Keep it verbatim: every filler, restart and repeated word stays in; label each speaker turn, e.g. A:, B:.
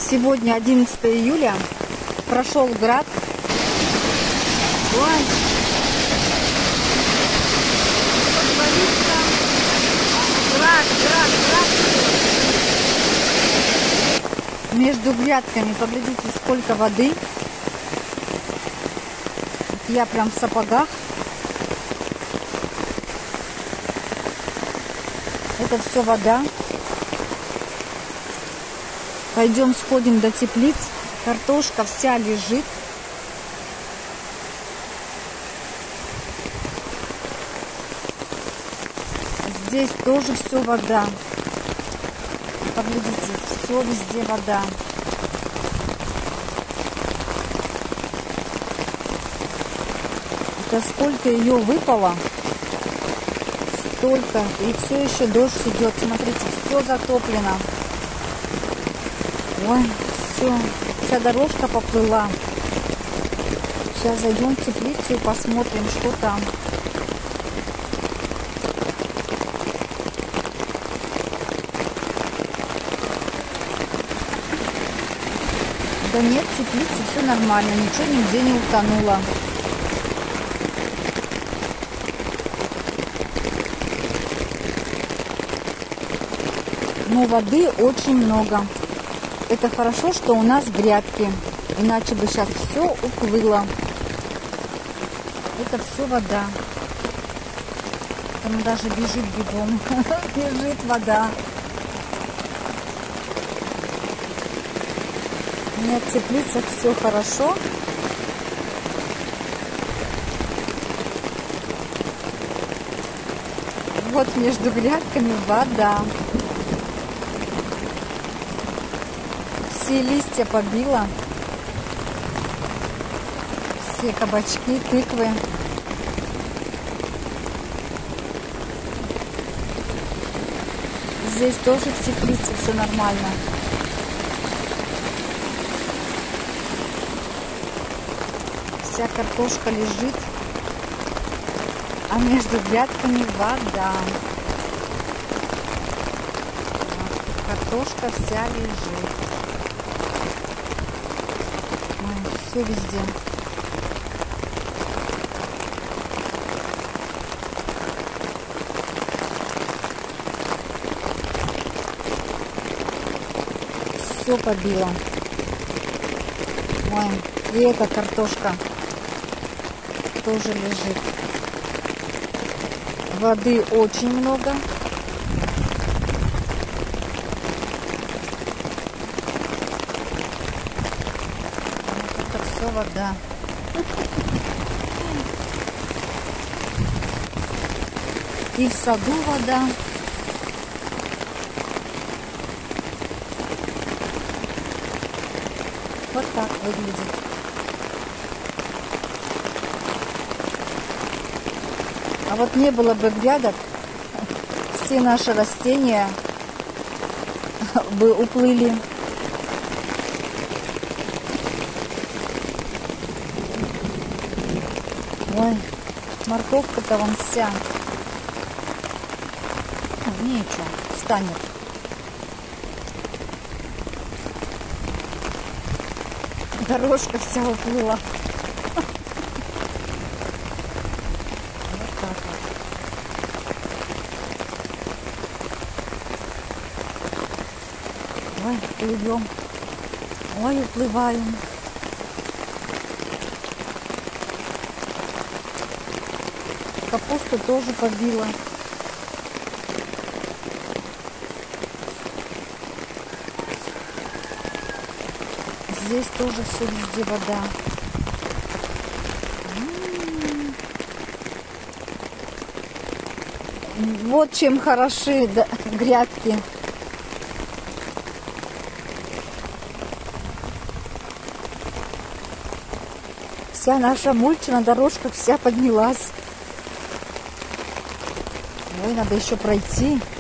A: Сегодня одиннадцатое июля. Прошел град. Ой. Град, град, град. Между грядками, поглядите, сколько воды. Я прям в сапогах. Это все вода. Пойдем сходим до теплиц. Картошка вся лежит. Здесь тоже все вода. Поглядите, все везде вода. Это сколько ее выпало, столько. И все еще дождь идет. Смотрите, все затоплено. Ой, все, вся дорожка поплыла. Сейчас зайдем в теплицу и посмотрим, что там. Да нет, в теплице все нормально, ничего нигде не утонуло. Но воды очень много. Это хорошо, что у нас грядки, иначе бы сейчас все уплыло. Это все вода. Там даже бежит бегом. Бежит вода. Нет, в теплицах все хорошо. Вот между грядками вода. Все листья побило. Все кабачки, тыквы. Здесь тоже в теплице все нормально. Вся картошка лежит, а между грядками вода. Картошка вся лежит. Ой, все везде. Все побило. Ой, и эта картошка тоже лежит. Воды очень много. Вот это все вода. И в саду вода. Вот так выглядит. А вот не было бы грядок, все наши растения бы уплыли. Ой, морковка-то вон вся. Ну, ничего, встанет. Дорожка вся уплыла. Ой, плывем. Ой, уплываем. Капусту тоже побила. Здесь тоже все везде вода. М-м-м. Вот чем хороши да, грядки. Вся наша мульча, дорожка вся поднялась. Ой, надо еще пройти.